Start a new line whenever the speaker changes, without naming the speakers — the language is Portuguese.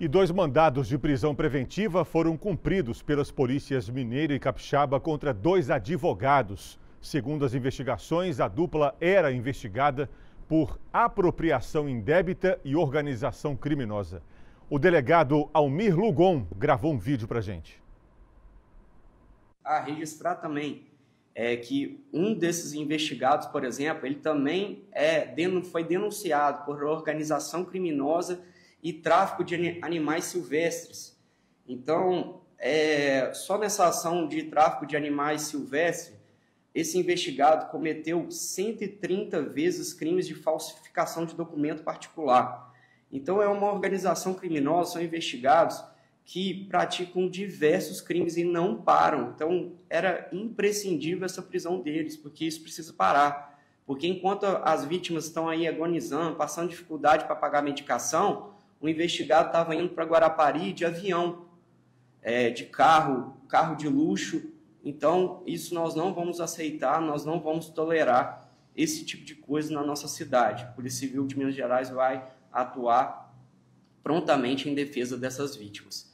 E 2 mandados de prisão preventiva foram cumpridos pelas polícias Mineiro e Capixaba contra 2 advogados. Segundo as investigações, a dupla era investigada por apropriação indébita e organização criminosa. O delegado Almir Lugon gravou um vídeo pra gente.
A registrar também que um desses investigados, por exemplo, ele também foi denunciado por organização criminosa e tráfico de animais silvestres. Então, só nessa ação de tráfico de animais silvestres, esse investigado cometeu 130 vezes crimes de falsificação de documento particular. Então, é uma organização criminosa, são investigados que praticam diversos crimes e não param. Então, era imprescindível essa prisão deles, porque isso precisa parar. Porque enquanto as vítimas estão aí agonizando, passando dificuldade para pagar medicação, o investigado estava indo para Guarapari de avião, de carro de luxo. Então, isso nós não vamos aceitar, nós não vamos tolerar esse tipo de coisa na nossa cidade. A Polícia Civil de Minas Gerais vai atuar prontamente em defesa dessas vítimas.